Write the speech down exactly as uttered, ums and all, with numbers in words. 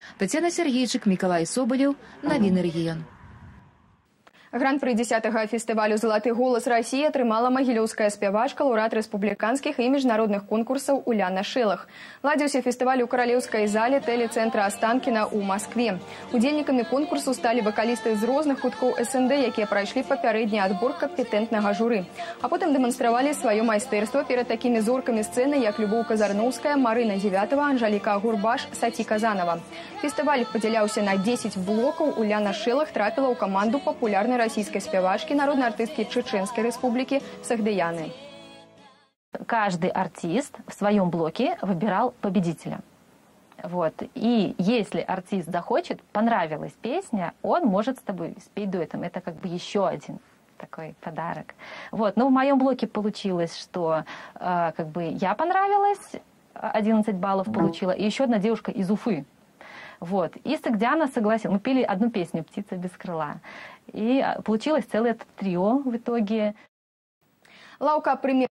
Тетяна Сергейчик, Миколай Соболев. Новины регион. Гран-пры дзесятага фестывалю «Залаты голас России» атрымала магілёўская спявачка, лаўрэат рэспубліканскіх і міжнародных конкурсаў Уляна Шэлах. Ладзіўся фестываль у каралеўскай зале тэлецэнтра Астанкіна ў Маскве. Удзельнікамі конкурсу сталі вакалісты з розных куткоў эс эн дэ, якія прайшлі папярэдні адбор кампетэнтнага журы. А потым дэманстравалі сваё майстэрства перад такімі зоркамі сцэны, як Любоў Казарноўская, Марына Дзевятава, Анжаліка Гурбаш, Саці Казанова. Фестываль падзяляўся на дзесяць блокаў. Уляна Шэлах трапіла ў каманду папулярнай российской спевачки, народной артистки Чеченской республики Сахдыяны. Каждый артист в своем блоке выбирал победителя. Вот. И если артист захочет, понравилась песня, он может с тобой спеть дуэтом. Это как бы еще один такой подарок. Вот. Но в моем блоке получилось, что э, как бы я понравилась, одиннадцать баллов получила, и еще одна девушка из Уфы. Вот. И Сагдиана согласилась. Мы пели одну песню «Птица без крыла». И получилось целое трио в итоге. Лаука премьер